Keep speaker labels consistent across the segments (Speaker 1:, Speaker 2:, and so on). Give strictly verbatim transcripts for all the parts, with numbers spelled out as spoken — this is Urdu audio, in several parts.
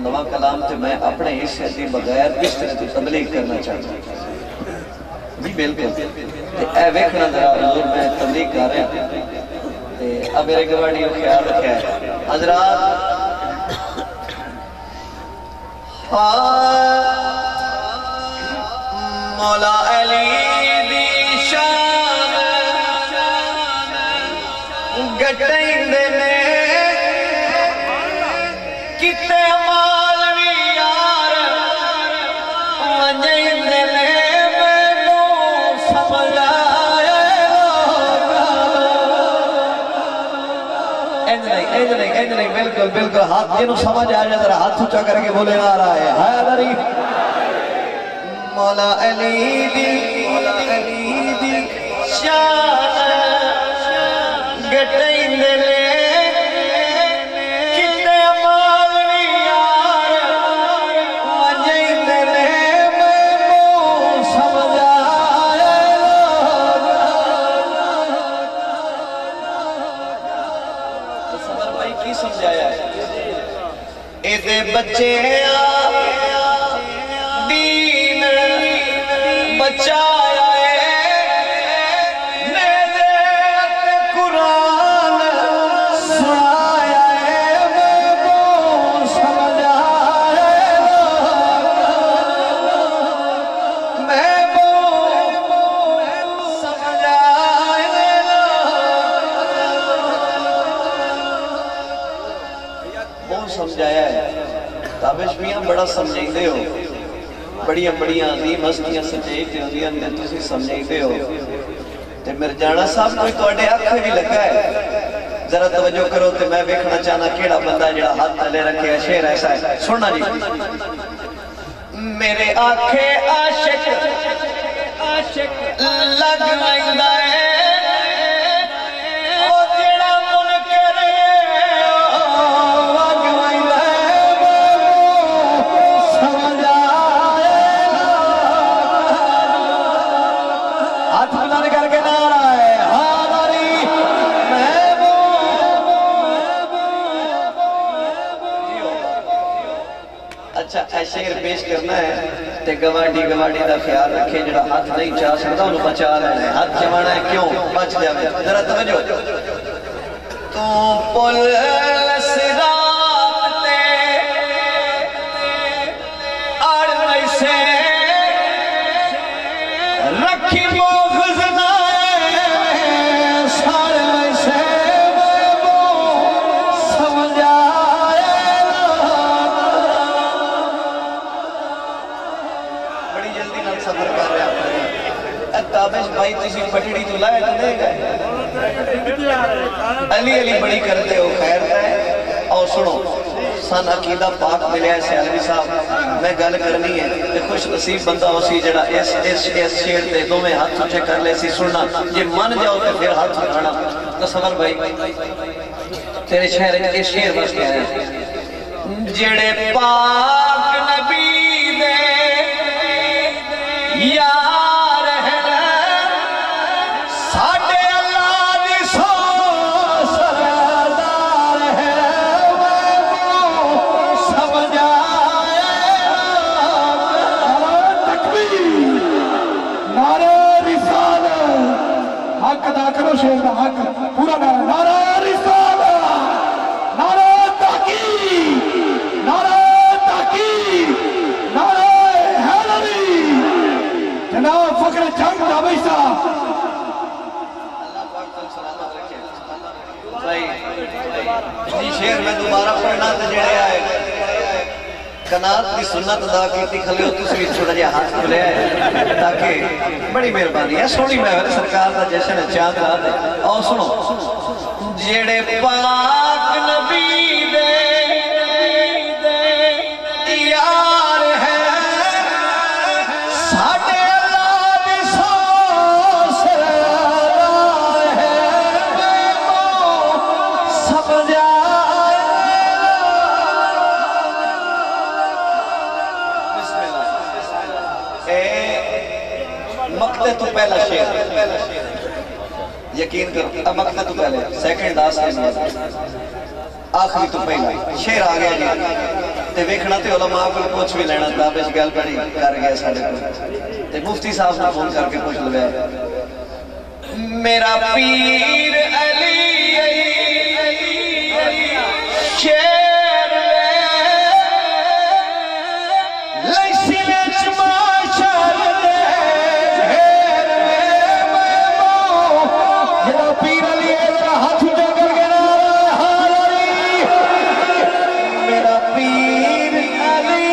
Speaker 1: نواں کلام تے میں اپنے حصے دی بغیر اس طرح کی تبلیغ کرنا چاہتا ہوں جی بالکل اے ویکھنا ذرا حضور میں تبلیغ کر رہا ہوں اب میرے گواڑی کو خیال رکھا ہے حضرات مولا علی دی شان گٹائیں دے نے کتے مالوی یار ونجائیں دے نے میں سمجھ آئے ایج نہیں ایج نہیں ایج نہیں بالکل بالکل ہاتھ جنہوں سمجھ آ جائے ہاتھ اچھا کر کے بولے آ رہا ہے حیدری مولا علی دی مولا علی دی شان گٹائیں دے لے کتے مالوی یار ونجائیں دے لے میں سمجھ آئے صبر بھائی کی سمجھایا ہے اے دے بچے دین بچایا سمجھایا ہے تابش میاں بڑا سمجھیں دے ہو بڑیاں بڑیاں عظیم ہستیاں سمجھیں دے ہو دیاں نے تسی سمجھیں دے ہو تے مرجانہ صاحب کوئی تو اڈے آنکھیں بھی لگا ہے ذرا توجہ کرو تے میں بیکھنا چاہنا کیڑا بندہ جڑا ہاتھ تلے رکھے ہے شیر ایسا ہے سننا جی میرے آنکھیں عاشق لگ ویندہ ہے اچھا اے شیر پیش کرنا ہے تے گواڑی گواڑی دا خیال رکھے جڑا ہاتھ نہیں چاہ سکتا انہوں بچا لینا ہے ہاتھ چوانا ہے کیوں بچ جاوے ذرا توجہ تو پل صراط تے آڑ میں سے رکھی مغز تابش بھائی تیسی پٹڑی تو لائے تو نہیں گئے علی علی بڑی کرتے ہو خیر ہے اور سنو سن عقیدہ پاک ملے ایسے علوی صاحب میں گل کرنی ہے کہ خوش نصیب بندہ ہو سی جڑا اس اس اس شیر دے دو میں ہاتھ اچھے کر لے سی سننا یہ من جاؤ تو پھر ہاتھ اٹھانا تصور بھائی تیرے شہر کے شیر بس کیا ہے جڑے پاک نبی دے یار
Speaker 2: پورا نعرہ نعرہ رسالہ نعرہ تحقیق نعرہ تحقیق نعرہ حیدری جناب فخر جنگ جاوی صاحب
Speaker 1: اللہ پاک تم سلامت رکھے بھائی جی شیر میں دوبارہ پڑھنا تھا جڑے آئے کنات کی سنت ادا کیتی کھلے ہو تسی بھی چھوڑا جی ہاتھ کھلے آئے تاکہ بڑی مہربانی ہے سونی محور سرکار دا جشن چاند رہا دے اور سنو جڑے پاک نبی دے یار ہے ساڑھے اللہ دی سو سرار ہے میں کو سمجھا مقتے تو پہلا شیر یقین کرو اب مقتے تو پہلے سیکنڈ آس آخری تو پہلا شیر آ گیا جی تے ویکھنا تے علماء کو پوچھ بھی لینا تابش گل بڑی کر گیا ساڑھے کو تے مفتی صاحب نے فون کر کے پوچھ لیا میرا پیر علی شیر لیسی لچما شر دے میرا پیر علی میرا ہاتھ جو کر کے میرا پیر علی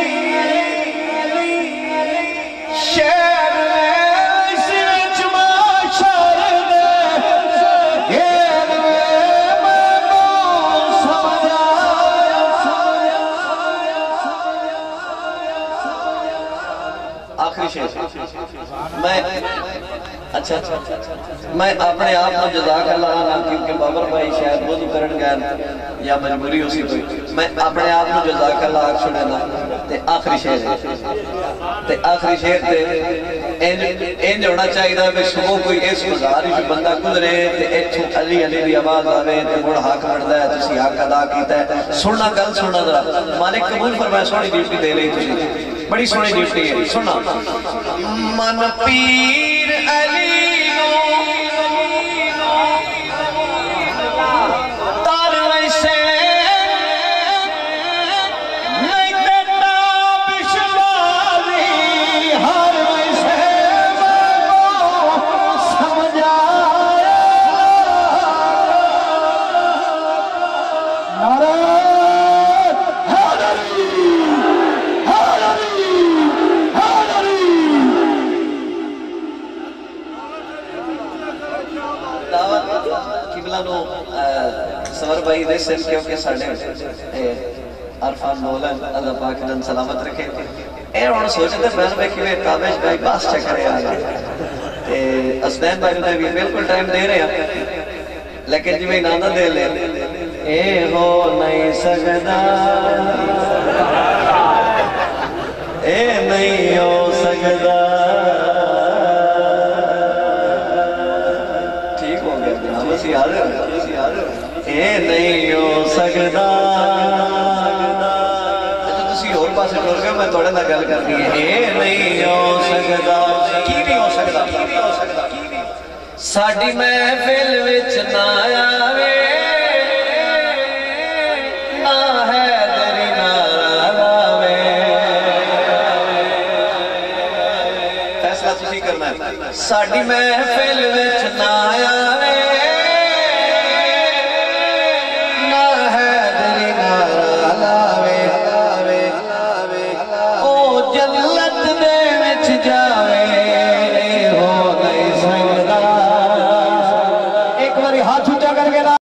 Speaker 1: شیر لیسی لچما شر دے آخری شیخ میں اچھا میں اپنے آپ کو جزاک اللہ عنہ کیونکہ بابر بھائی شاید وضو کرن گئے یا مجبوری اسی کوئی میں اپنے آپ کو جزاک اللہ آگ چھوڑے نا تے آخری شیخ تے آخری شیخ تے انج ہونا چاہیے دا کہ صبح کوئی اس مزاری جو بندہ گزرے تے ایتھو علی علی دی آواز آوے تے بڑ حق بڑھدا ہے تسی حق ادا کیتا ہے سننا گل سننا ذرا مالک قبول فرمائے سونی ڈیوٹی دے رہی تسی بڑی سونی ڈیوٹی ہے سننا من پیر علی نو تار ویسے نہیں دیتا بشواری ہر ویسے میں سمجھ آیا
Speaker 2: نعرہ حیدری حیدری حیدری
Speaker 1: قبلہ نو سور بھائی دے سن کیونکہ ساڑھے عرفان مولن اللہ پاک جن سلامت رکھے اے انہوں سوچتے بہن میں کہ تابش بھائی باس چکرے آگا اسدین بھائی نے بھی بالکل ٹائم دے رہے ہیں لیکن جی میں نانا دے لے اے ہو نہیں سکتا اے نہیں ہو سکتا اے نہیں ہو سکتا تسی اور پاسے ٹور گئے میں توڑے نہ گل کرنی ہے اے نہیں ہو سکتا کی نہیں ہو سکتا ساڑھی محفل وچ نہ آوے نہ حیدری نہ آوے فیصلہ تسی کرنا ہے ساڑھی محفل وچ نہ آوے